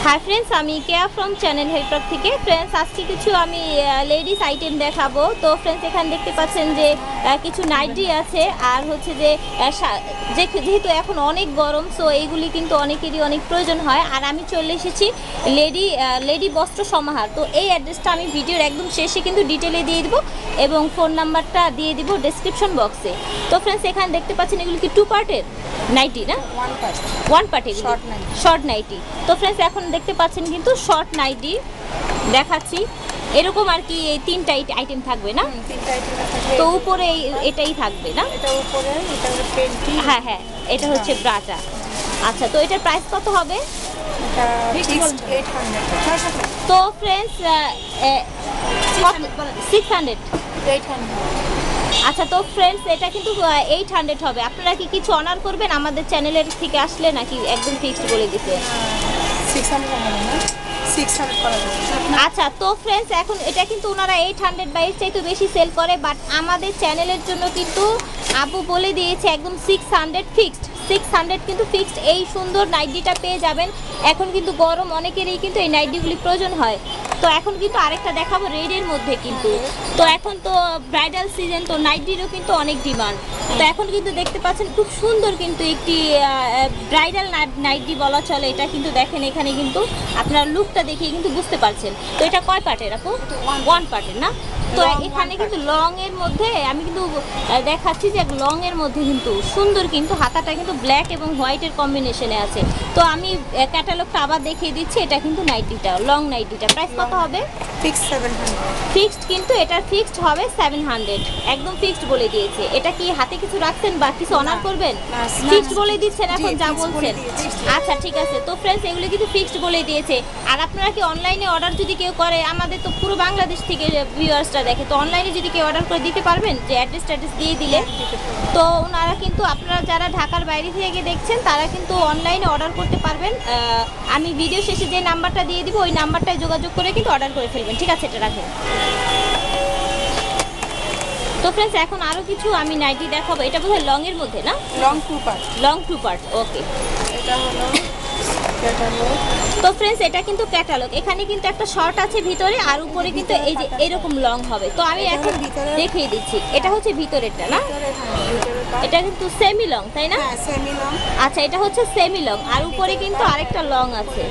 High friends, আমি Keya from channel helper থেকে। Friends, আজকে কিছু আমি লেডিস আইটেম দেখাবো। তো ফ্রেন্ডস, এখানে দেখতে পাচ্ছেন যে কিছু নাইটি আছে, আর হচ্ছে যে যেহেতু এখন অনেক গরম, সো এইগুলি কিন্তু অনেকেরই অনেক প্রয়োজন হয়। আর আমি চলে এসেছি লেডি বস্ত্র সমাহার। তো এই অ্যাড্রেসটা আমি ভিডিওর একদম শেষে কিন্তু ডিটেলে দিয়ে দিব, এবং ফোন নাম্বারটা দিয়ে দিব ডেসক্রিপশন বক্সে। তো ফ্রেন্ডস, এখানে দেখতে পাচ্ছেন এগুলি কি 2 পার্টের নাইটি না? One part, short nighty. তো ফ্রেন্ডস, এখন দেখতে পাচ্ছেন কিন্তু শর্ট নাইটি দেখাচ্ছি, এরকম আর কি। এই 3টা আইটেম থাকবে না? তো উপরে এটাই থাকবে না? হ্যাঁ হ্যাঁ, এটা হচ্ছে ব্রাটা। আচ্ছা, তো এটার প্রাইস কত হবে? তো ফ্রেন্ডস, 600। আচ্ছা, তো ফ্রেন্ডস, এটা কিন্তু 800 হবে। আপনারা কি কিছু অনার করবেন আমাদের চ্যানেলের থেকে আসলে, নাকি একদম ফিক্সড বলে দিতে? 600 করা যাবে। আচ্ছা, তো ফ্রেন্ডস, এখন এটা কিন্তু ওনারা 800 বা এর চাইতে বেশি সেল করে, বাট আমাদের চ্যানেলের জন্য কিন্তু আপু বলে দিয়েছে একদম 600 ফিক্সড। 600 কিন্তু ফিক্সড। এই সুন্দর নাইটিটা পেয়ে যাবেন। এখন কিন্তু গরম, অনেকেরই কিন্তু এই নাইটিগুলি প্রয়োজন হয়। তো এখন কিন্তু আরেকটা দেখাবো রেডের মধ্যে কিন্তু। তো এখন তো ব্রাইডাল সিজন, তো নাইটিরও কিন্তু অনেক ডিমান্ড। তো এখন কিন্তু দেখতে পাচ্ছেন খুব সুন্দর কিন্তু একটি ব্রাইডাল নাইটি বলা চলে। এটা কিন্তু দেখেন, এখানে কিন্তু আপনার লুকটা দেখে কিন্তু বুঝতে পারছেন। তো এটা কয় পার্টের আপু? 1 পার্টের না? তো এখানে কিন্তু লং এর মধ্যে আমি কিন্তু দেখাচ্ছি যে লং এর মধ্যে কিন্তু সুন্দর, কিন্তু হাতাটা কিন্তু ব্ল্যাক এবং হোয়াইটের কম্বিনেশনে আছে। তো আমি ক্যাটালগটা আবার দেখিয়ে দিচ্ছি। এটা কিন্তু নাইটিটা, লং নাইটিটা প্রাইস কত হবে? ফিক্সড, কিন্তু এটা ফিক্সড হবে 700, একদম ফিক্সড বলে দিয়েছে। এটা কি হাতে কিছু রাখছেন বা কিছু অনার করবেন? ফিক্সড বলে দিচ্ছেন এখন যা বলছেন। আচ্ছা, ঠিক আছে। তো ফ্রেন্ডস, এগুলো কিন্তু ফিক্সড বলে দিয়েছে। আর আপনারা কি অনলাইনে অর্ডার যদি কেউ করে, আমাদের তো পুরো বাংলাদেশ থেকে ভিউয়ার্সরা দেখে, তো অনলাইনে যদি কেউ অর্ডার করে দিতে পারবেন, যে অ্যাড্রেস দিয়ে দিলে। তো ওনারা কিন্তু, আপনারা যারা ঢাকার বাইরে থেকে দেখছেন, তারা কিন্তু অনলাইনে অর্ডার করতে পারবেন। আমি ভিডিও শেষে যে নাম্বারটা দিয়ে দিব, ওই নাম্বারটায় যোগাযোগ করে কিন্তু অর্ডার করে ফেলবেন। ঠিক আছে, এটা রাখেন। তো ফ্রেন্ডস, এখন আরও কিছু আমি নাইটি দেখাবো। এটা বোধহয় লং এর মধ্যে না? Long 2 part. ওকে, এটা হলো ক্যাটালগ। তো ফ্রেন্ডস, এটা কিন্তু ক্যাটালগ। এখানে কিন্তু একটা শর্ট আছে ভিতরে, আর উপরে কিন্তু এই যে এরকম লং হবে। তো আমি এখন দেখিয়ে দিচ্ছি। এটা হচ্ছে ভিতরেরটা না? এটা কিন্তু সেমি লং, তাই না? Semi long. আচ্ছা, এটা হচ্ছে সেমি লং, আর উপরে কিন্তু আরেকটা লং আছে।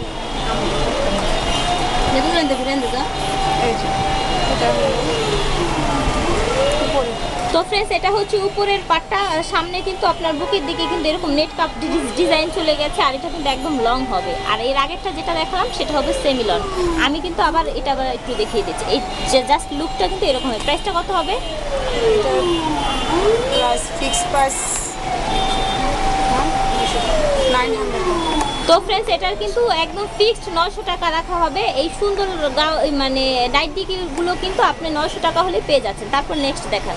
তো ফ্রেন্ডস, এটা হচ্ছে উপরের পাটটা। সামনে কিন্তু আপনার বুকের দিকে কিন্তু এরকম নেট কাপ ডিজাইন চলে গেছে, আর এটা কিন্তু একদম লং হবে। আর এর আগেরটা যেটা দেখালাম সেটা হবে সেমি লং। আমি কিন্তু আবার এটা একটু দেখিয়ে দিচ্ছি। এই যে জাস্ট লুকটা কিন্তু এরকম হবে। প্রাইসটা কত হবে? তো ফ্রেন্ডস, এটার কিন্তু একদম ফিক্সড 900 টাকা রাখা হবে। এই সুন্দর মানে নাইটিগুলো কিন্তু আপনি 900 টাকা হলে পেয়ে যাচ্ছেন। তারপর নেক্সট দেখান।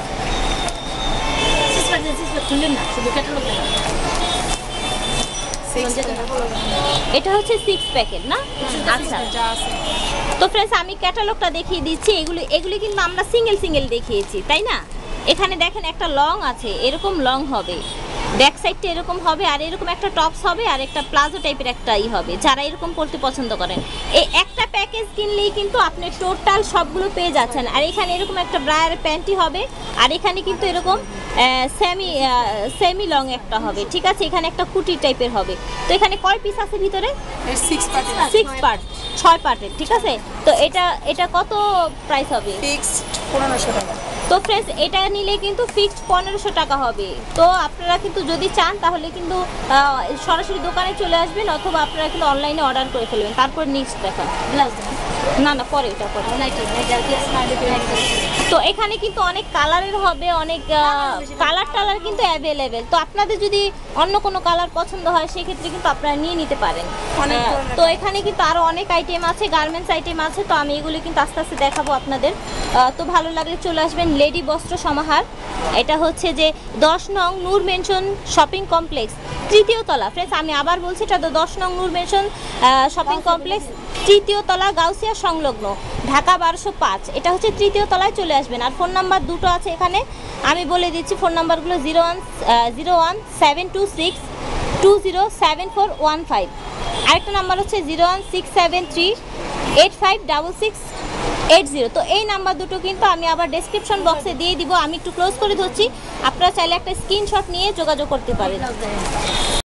এটা হচ্ছে 6 প্যাকেট না? আচ্ছা, তো ফ্রেন্ডস, আমি ক্যাটালগটা দেখিয়ে দিচ্ছি। এগুলি কিন্তু আমরা সিঙ্গেল দেখিয়েছি, তাই না? এখানে দেখেন একটা লং আছে, এরকম লং হবে, ব্যাক সাইডটা এরকম হবে, আর এরকম একটা টপস হবে, আর একটা প্লাজো টাইপের একটা হবে, যারা এরকম পড়তে পছন্দ করেন। এই একটা প্যাকেজ কিনলেই কিন্তু আপনি টোটাল সবগুলো পেয়ে যাচ্ছেন। আর এখানে এরকম একটা ব্রায়ার প্যান্টি হবে, আর এখানে কিন্তু এরকম সেমি লং একটা হবে। ঠিক আছে, এখানে একটা কুটি টাইপের হবে। তো এখানে কয় পিস আছে ভিতরে? 6 পার্ট, 6 পার্টের। ঠিক আছে, তো এটা কত প্রাইস হবে? ফিক্সড 1500 টাকা। তো ফ্রেন্ডস, এটা নিলে কিন্তু ফিক্সড 1500 টাকা হবে। তো আপনারা কিন্তু যদি চান তাহলে কিন্তু সরাসরি দোকানে চলে আসবেন, অথবা আপনারা কিন্তু অনলাইনে অর্ডার করে ফেলবেন। তারপর নেক্সট দেখান। না, পরে এটা পরে। তো এখানে কিন্তু অনেক কালারের হবে, অনেক কালার কিন্তু অ্যাভেলেবেল। তো আপনাদের যদি অন্য কোনো কালার পছন্দ হয়, সেক্ষেত্রে কিন্তু আপনারা নিয়ে নিতে পারেন। তো এখানে কিন্তু আরও অনেক আইটেম আছে, গার্মেন্টস আইটেম আছে। তো আমি এগুলো কিন্তু আস্তে আস্তে দেখাবো আপনাদের। তো ভালো লাগলে চলে আসবেন লেডি বস্ত্র সমাহার। এটা হচ্ছে যে 10 নং নূর মেনশন শপিং কমপ্লেক্স, 3য় তলা। ফ্রেন্ডস, আমি আবার বলছি, এটা তো 10 নং নূর মেনশন শপিং কমপ্লেক্স, 3য় তলা, গাউসিয়া সংলগ্ন, ঢাকা 1205। এটা হচ্ছে 3য় তলায় চলে আসবেন। আর ফোন নাম্বার দুটো আছে এখানে, আমি বলে দিচ্ছি ফোন নাম্বারগুলো 011726 207415। আরেকটা নাম্বার হচ্ছে 01673856680। তো এই নাম্বার দুটো কিন্তু আমি আবার ডেসক্রিপশন বক্সে দিয়ে দিব। আমি একটু ক্লোজ করে ধরছি, আপনারা চাইলে একটা স্ক্রিনশট নিয়ে যোগাযোগ করতে পারেন।